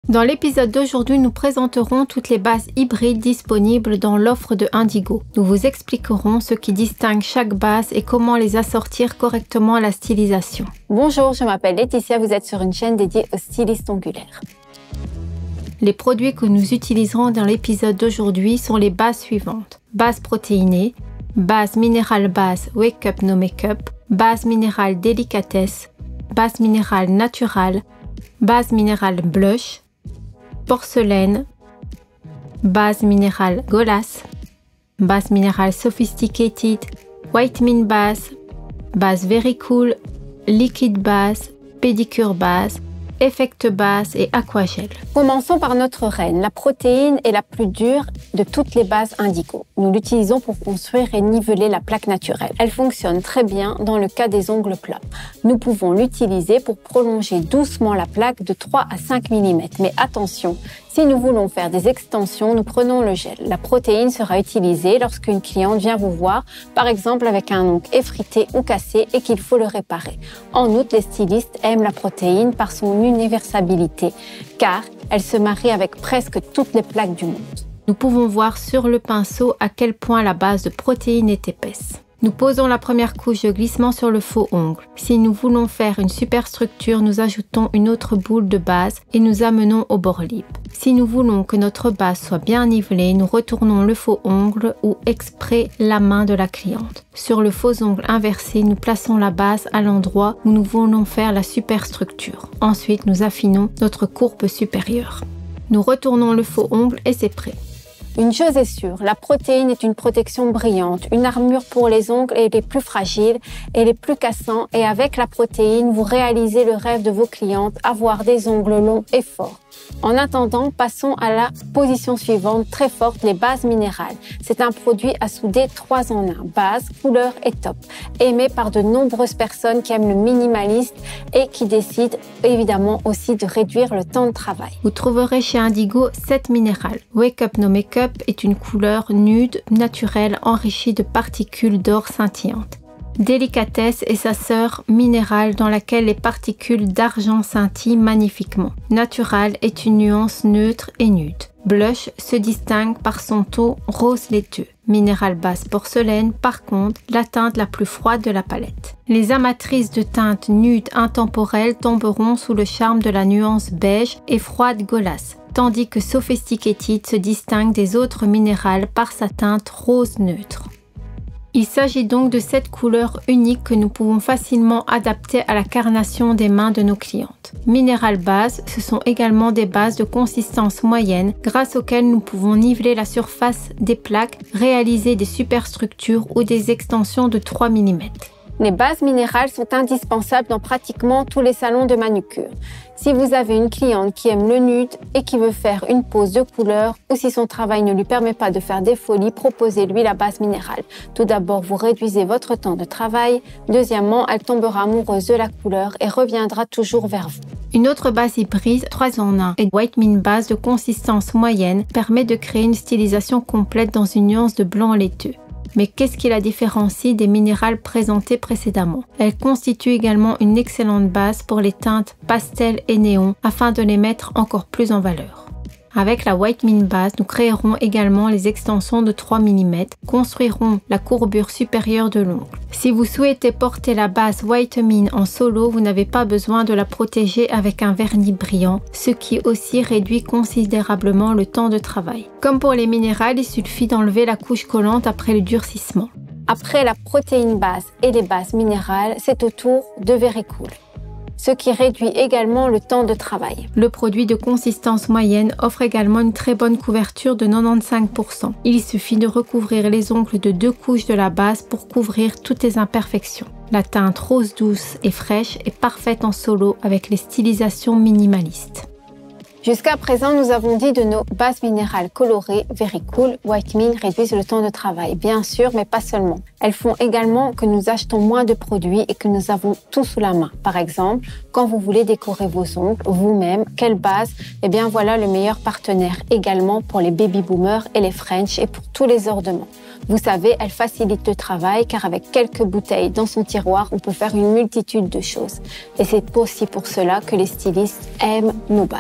Dans l'épisode d'aujourd'hui, nous présenterons toutes les bases hybrides disponibles dans l'offre de Indigo. Nous vous expliquerons ce qui distingue chaque base et comment les assortir correctement à la stylisation. Bonjour, je m'appelle Laetitia, vous êtes sur une chaîne dédiée aux stylistes ongulaires. Les produits que nous utiliserons dans l'épisode d'aujourd'hui sont les bases suivantes. Base protéinée, base minérale base Wake Up No Makeup, base minérale délicatesse, base minérale naturale, base minérale blush, porcelaine, base minérale Golas, base minérale Sophisticated, Whitening base, base Very Cool, liquide base, pédicure base, effect base et aquagel. Commençons par notre reine. La protéine est la plus dure de toutes les bases Indigo. Nous l'utilisons pour construire et niveler la plaque naturelle. Elle fonctionne très bien dans le cas des ongles plats. Nous pouvons l'utiliser pour prolonger doucement la plaque de 3 à 5 mm. Mais attention, si nous voulons faire des extensions, nous prenons le gel. La protéine sera utilisée lorsqu'une cliente vient vous voir, par exemple avec un ongle effrité ou cassé et qu'il faut le réparer. En outre, les stylistes aiment la protéine par son universalité, car elle se marie avec presque toutes les plaques du monde. Nous pouvons voir sur le pinceau à quel point la base de protéine est épaisse. Nous posons la première couche de glissement sur le faux ongle. Si nous voulons faire une superstructure, nous ajoutons une autre boule de base et nous amenons au bord libre. Si nous voulons que notre base soit bien nivelée, nous retournons le faux ongle ou exprès la main de la cliente. Sur le faux ongle inversé, nous plaçons la base à l'endroit où nous voulons faire la superstructure. Ensuite, nous affinons notre courbe supérieure. Nous retournons le faux ongle et c'est prêt. Une chose est sûre, la protéine est une protection brillante, une armure pour les ongles et les plus fragiles et les plus cassants. Et avec la protéine, vous réalisez le rêve de vos clientes, avoir des ongles longs et forts. En attendant, passons à la position suivante, très forte, les bases minérales. C'est un produit à souder 3 en 1, base, couleur et top. Aimé par de nombreuses personnes qui aiment le minimaliste et qui décident évidemment aussi de réduire le temps de travail. Vous trouverez chez Indigo 7 minérales. Wake Up No Makeup est une couleur nude, naturelle, enrichie de particules d'or scintillantes. Délicatesse est sa sœur minérale dans laquelle les particules d'argent scintillent magnifiquement. Natural est une nuance neutre et nude. Blush se distingue par son ton rose laiteux. Minérale base porcelaine, par contre, la teinte la plus froide de la palette. Les amatrices de teintes nudes intemporelles tomberont sous le charme de la nuance beige et froide Golas, tandis que Sophisticated se distingue des autres minérales par sa teinte rose neutre. Il s'agit donc de cette couleur unique que nous pouvons facilement adapter à la carnation des mains de nos clientes. Minéral base, ce sont également des bases de consistance moyenne grâce auxquelles nous pouvons niveler la surface des plaques, réaliser des superstructures ou des extensions de 3 mm. Les bases minérales sont indispensables dans pratiquement tous les salons de manucure. Si vous avez une cliente qui aime le nude et qui veut faire une pose de couleur, ou si son travail ne lui permet pas de faire des folies, proposez-lui la base minérale. Tout d'abord, vous réduisez votre temps de travail. Deuxièmement, elle tombera amoureuse de la couleur et reviendra toujours vers vous. Une autre base hybride 3 en 1 et Whitening base de consistance moyenne permet de créer une stylisation complète dans une nuance de blanc laiteux. Mais qu'est-ce qui la différencie des minérales présentées précédemment? Elle constitue également une excellente base pour les teintes pastel et néon afin de les mettre encore plus en valeur. Avec la Whitening base, nous créerons également les extensions de 3 mm, construirons la courbure supérieure de l'ongle. Si vous souhaitez porter la base Whitening en solo, vous n'avez pas besoin de la protéger avec un vernis brillant, ce qui aussi réduit considérablement le temps de travail. Comme pour les minérales, il suffit d'enlever la couche collante après le durcissement. Après la protéine base et les bases minérales, c'est au tour de Very Cool, ce qui réduit également le temps de travail. Le produit de consistance moyenne offre également une très bonne couverture de 95%. Il suffit de recouvrir les ongles de 2 couches de la base pour couvrir toutes les imperfections. La teinte rose douce et fraîche est parfaite en solo avec les stylisations minimalistes. Jusqu'à présent, nous avons dit de nos bases minérales colorées, Very Cool, Whitening réduisent le temps de travail, bien sûr, mais pas seulement. Elles font également que nous achetons moins de produits et que nous avons tout sous la main. Par exemple, quand vous voulez décorer vos ongles vous-même, quelle base? Eh bien voilà le meilleur partenaire également pour les baby boomers et les French et pour tous les ornements. Vous savez, elle facilite le travail car avec quelques bouteilles dans son tiroir, on peut faire une multitude de choses. Et c'est aussi pour cela que les stylistes aiment nos bases.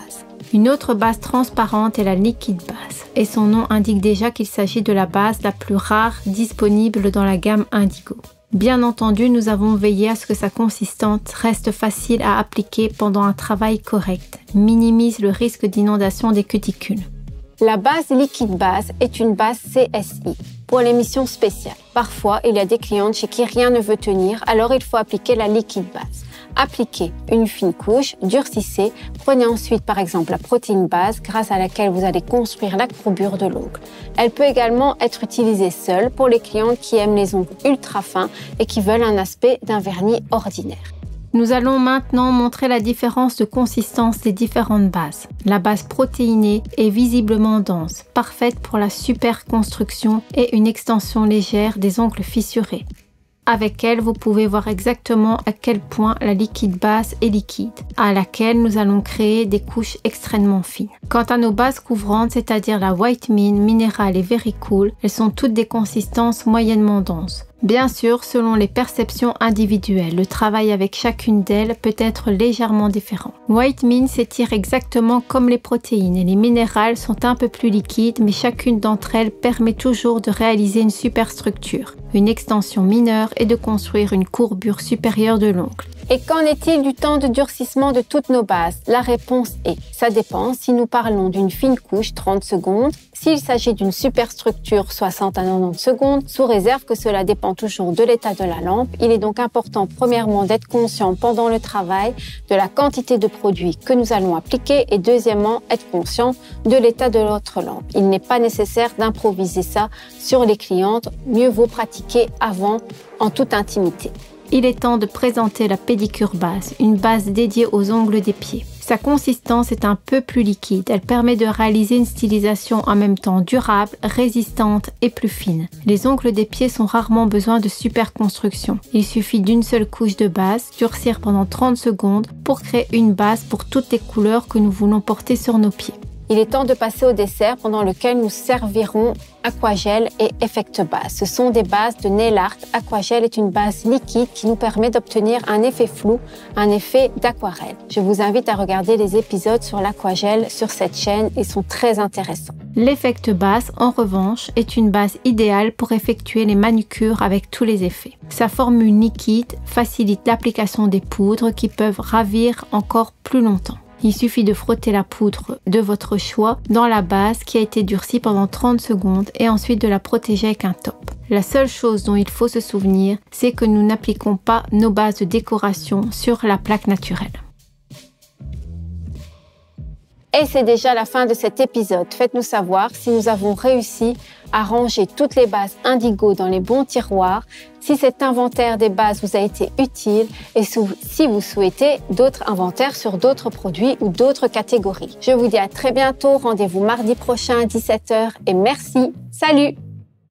Une autre base transparente est la Liquid Base, et son nom indique déjà qu'il s'agit de la base la plus rare disponible dans la gamme Indigo. Bien entendu, nous avons veillé à ce que sa consistance reste facile à appliquer pendant un travail correct, minimise le risque d'inondation des cuticules. La base Liquid Base est une base CSI pour les missions spéciales. Parfois, il y a des clientes chez qui rien ne veut tenir, alors il faut appliquer la Liquid Base. Appliquez une fine couche, durcissez, prenez ensuite par exemple la protéine base grâce à laquelle vous allez construire la courbure de l'ongle. Elle peut également être utilisée seule pour les clientes qui aiment les ongles ultra fins et qui veulent un aspect d'un vernis ordinaire. Nous allons maintenant montrer la différence de consistance des différentes bases. La base protéinée est visiblement dense, parfaite pour la super construction et une extension légère des ongles fissurés. Avec elle, vous pouvez voir exactement à quel point la Liquid Base est liquide, à laquelle nous allons créer des couches extrêmement fines. Quant à nos bases couvrantes, c'est-à-dire la White Mint, Mineral et Very Cool, elles sont toutes des consistances moyennement denses. Bien sûr, selon les perceptions individuelles, le travail avec chacune d'elles peut être légèrement différent. White Mint s'étire exactement comme les protéines et les minérales sont un peu plus liquides, mais chacune d'entre elles permet toujours de réaliser une superstructure, une extension mineure et de construire une courbure supérieure de l'ongle. Et qu'en est-il du temps de durcissement de toutes nos bases? La réponse est, ça dépend si nous parlons d'une fine couche, 30 secondes, s'il s'agit d'une superstructure, 60 à 90 secondes, sous réserve que cela dépend toujours de l'état de la lampe. Il est donc important premièrement d'être conscient pendant le travail de la quantité de produit que nous allons appliquer et deuxièmement être conscient de l'état de notre lampe. Il n'est pas nécessaire d'improviser ça sur les clientes, mieux vaut pratiquer avant en toute intimité. Il est temps de présenter la pédicure base, une base dédiée aux ongles des pieds. Sa consistance est un peu plus liquide, elle permet de réaliser une stylisation en même temps durable, résistante et plus fine. Les ongles des pieds sont rarement besoin de super construction. Il suffit d'une seule couche de base, durcir pendant 30 secondes pour créer une base pour toutes les couleurs que nous voulons porter sur nos pieds. Il est temps de passer au dessert pendant lequel nous servirons Aquagel et Effect Base. Ce sont des bases de nail art. Aquagel est une base liquide qui nous permet d'obtenir un effet flou, un effet d'aquarelle. Je vous invite à regarder les épisodes sur l'Aquagel sur cette chaîne, ils sont très intéressants. L'Effect Base, en revanche, est une base idéale pour effectuer les manucures avec tous les effets. Sa formule liquide facilite l'application des poudres qui peuvent ravir encore plus longtemps. Il suffit de frotter la poudre de votre choix dans la base qui a été durcie pendant 30 secondes et ensuite de la protéger avec un top. La seule chose dont il faut se souvenir, c'est que nous n'appliquons pas nos bases de décoration sur la plaque naturelle. Et c'est déjà la fin de cet épisode. Faites-nous savoir si nous avons réussi à ranger toutes les bases Indigo dans les bons tiroirs, si cet inventaire des bases vous a été utile et si vous souhaitez d'autres inventaires sur d'autres produits ou d'autres catégories. Je vous dis à très bientôt, rendez-vous mardi prochain à 17h et merci, salut!